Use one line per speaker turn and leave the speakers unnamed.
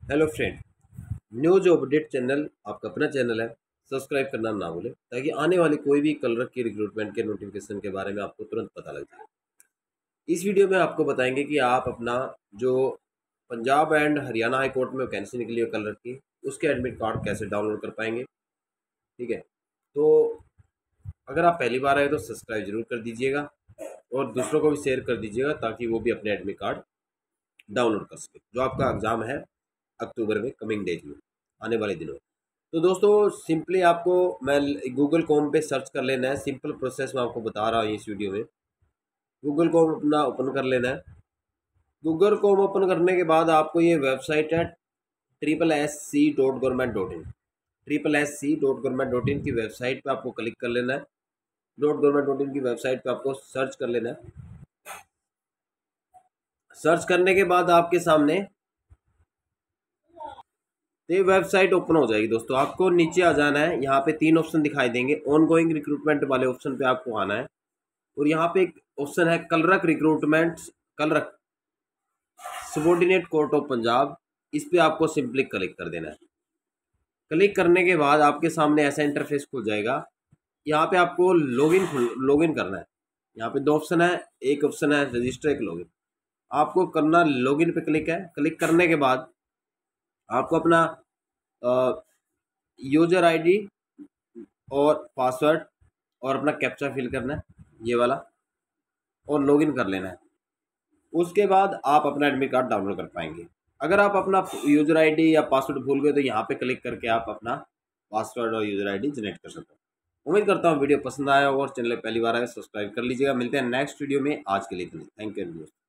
Hello friend, new जो update channel आपका अपना चैनल है, सब्सक्राइब करना ना भूलें ताकि आने वाली कोई भी कलर की रिक्रूटमेंट के नोटिफिकेशन के बारे में आपको तुरंत पता लग जाए। इस वीडियो में आपको बताएंगे कि आप अपना जो Punjab and Haryana high court में वैकेंसी निकली है कलर की, उसके एडमिट कार्ड कैसे डाउनलोड कर पाएंगे। ठीक है, तो अगर आप पहली बार आए तो सब्सक्राइब जरूर कर दीजिएगा और दूसरों को भी शेयर कर दीजिएगा ताकि वो भी अपने एडमिट कार्ड डाउनलोड कर सके। जो आपका एग्ज़ाम है अक्टूबर में, कमिंग डेज में, आने वाले दिनों में। तो दोस्तों सिंपली आपको मैं गूगल कॉम पे सर्च कर लेना है। सिंपल प्रोसेस मैं आपको बता रहा हूँ इस वीडियो में। गूगल कॉम अपना ओपन कर लेना है। गूगल कॉम ओपन करने के बाद आपको ये वेबसाइट है SSC.government.in। SSC.government.in की वेबसाइट पे आपको क्लिक कर लेना है। .government.in की वेबसाइट पे आपको सर्च कर लेना है। सर्च करने के बाद आपके सामने तो ये वेबसाइट ओपन हो जाएगी। दोस्तों आपको नीचे आ जाना है। यहाँ पे 3 ऑप्शन दिखाई देंगे। ऑन गोइंग रिक्रूटमेंट वाले ऑप्शन पे आपको आना है और यहाँ पे एक ऑप्शन है clerk recruitment, clerk subordinate court of Punjab. इस पे आपको सिंपली क्लिक कर देना है। क्लिक करने के बाद आपके सामने ऐसा इंटरफेस खुल जाएगा। यहाँ पे आपको लॉगिन करना है। यहाँ पे 2 ऑप्शन है, एक ऑप्शन है रजिस्टर, एक लॉगिन। आपको करना लॉगिन पे क्लिक है। क्लिक करने के बाद आपको अपना यूजर आईडी और पासवर्ड और अपना कैप्चा फिल करना है, ये वाला, और लॉगिन कर लेना है। उसके बाद आप अपना एडमिट कार्ड डाउनलोड कर पाएंगे। अगर आप अपना यूजर आईडी या पासवर्ड भूल गए तो यहाँ पे क्लिक करके आप अपना पासवर्ड और यूजर आईडी जनरेट कर सकते हो। उम्मीद करता हूँ वीडियो पसंद आया होगा और चैनल पहली बार आए सब्सक्राइब कर लीजिएगा। मिलते हैं नेक्स्ट वीडियो में। आज के लिए इतना ही। Thank you.